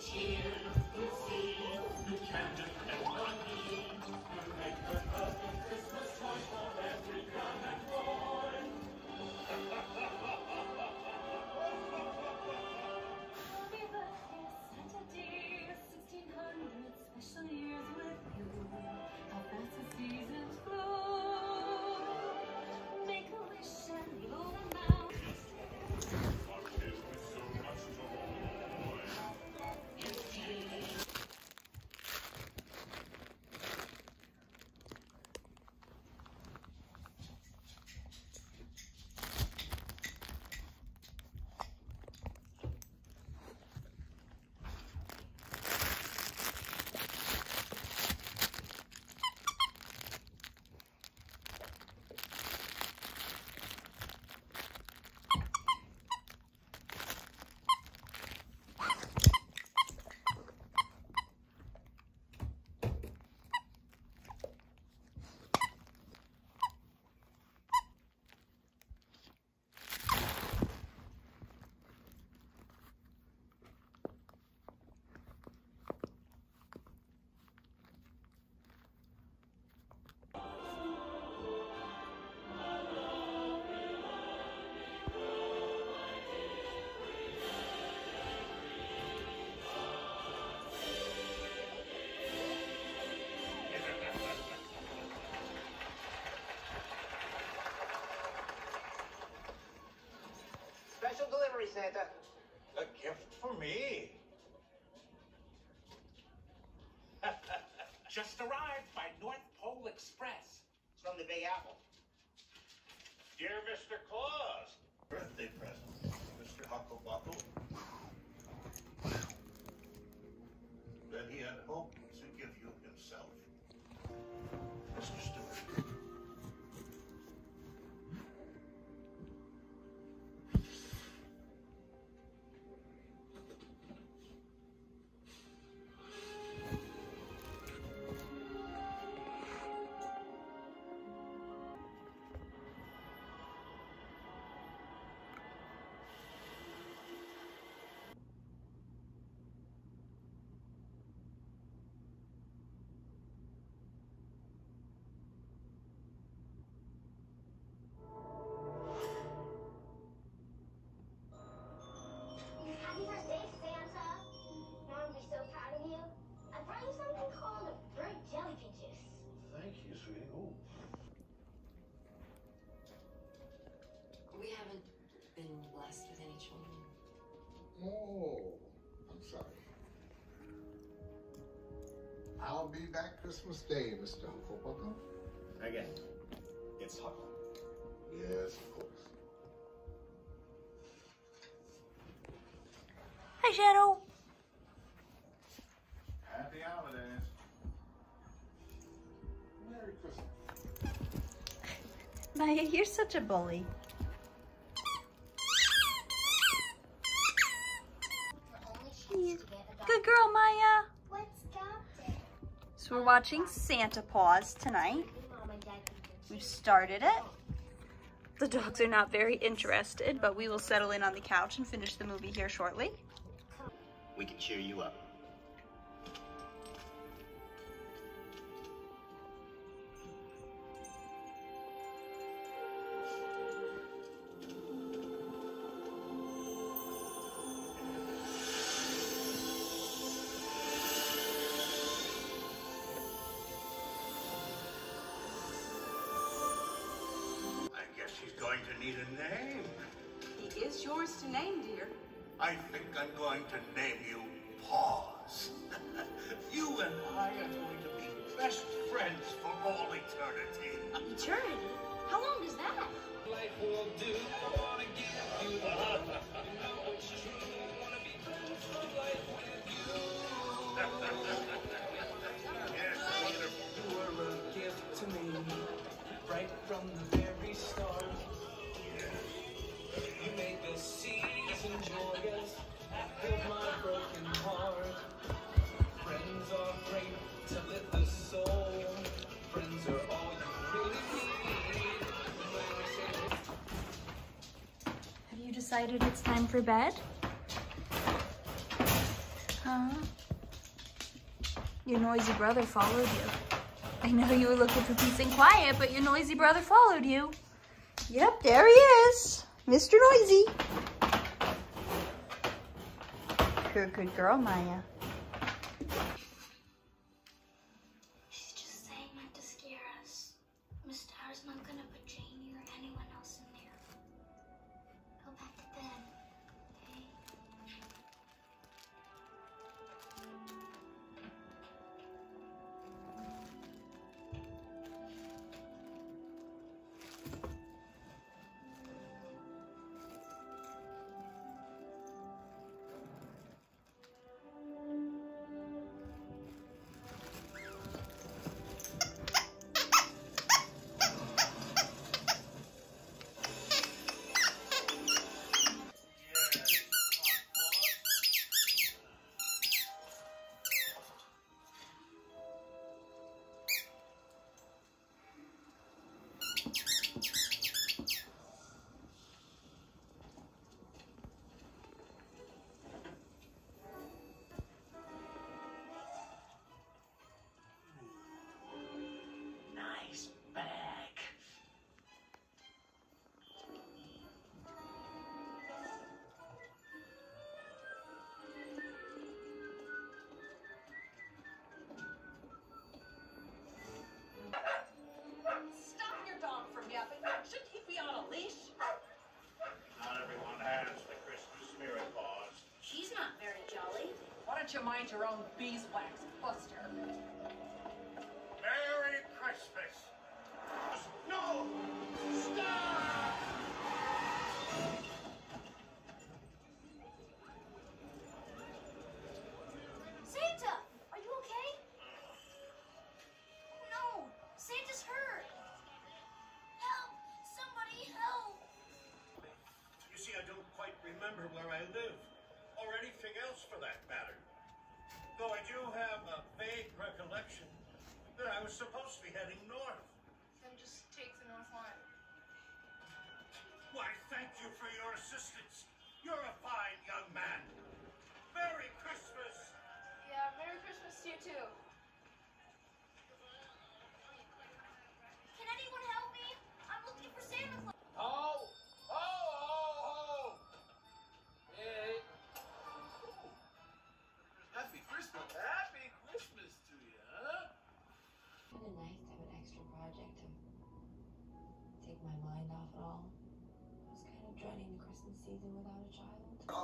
Special delivery, Santa. A gift for me. Just arrived by North Pole Express. It's from the Big Apple. Dear Mr. Claus. Birthday present, Mr. Hucklebuckle. That he had hoped to give you himself. Mr. Stewart. Happy first day, Santa. Mom will be so proud of you. I brought you something called bird jellyfish juice. Thank you, sweetie. Oh. We haven't been blessed with any children. Oh, I'm sorry. I'll be back Christmas Day, Mr. Hucklebuckle. Again, it's Huckle. Yes, of course. Hi, Shadow. Happy holidays. Merry Christmas. Maya, you're such a bully. Good girl, Maya. What's got it? So we're watching Santa Paws tonight. Mom and Dad can We've started it. The dogs are not very interested, but we will settle in on the couch and finish the movie here shortly. We can cheer you up. I guess he's going to need a name. He is yours to name, dear. I think I'm going to name you Paws. You and I are going to be best friends for all eternity. Eternity? How long is that? Life will do. I wanna give you the love. You know it's true. Wanna be friends for life with you. Yes, wonderful. You were a gift to me, right from the very start. You made the season joyous, healed my broken heart. Friends are great to lift the soul. Friends are all you really need. Have you decided it's time for bed? Huh? Your noisy brother followed you. I know you were looking for peace and quiet, but your noisy brother followed you. Yep, there he is. Mr. Noisy. You're a good girl, Maya. She's just saying not to scare us. Miss Tower's not gonna put Janie or anyone else in there. Go back to bed, okay? Nice bag. Stop your dog from yapping. Shouldn't he be on a leash? Not everyone has the Christmas spirit, Paws. She's not very jolly. Why don't you mind your own beeswax, Buster? Merry Christmas. No! Stop! Santa, are you okay? No, Santa's hurt. Help! Somebody help! You see, I don't quite remember where I live, or anything else for that matter. Though I do have a vague recollection that I was supposed to be heading north. Then just take the North Line. Why, thank you for your assistance. You're a fine young man. Merry Christmas! Yeah, Merry Christmas to you too. Can anyone help me? I'm looking for Santa Claus. Ho! Ho, ho, ho! Hey. Happy Christmas. Happy Christmas to you, huh? Kind of nice to have an extra project to take my mind off it all. I was kind of dreading the Christmas season without a child.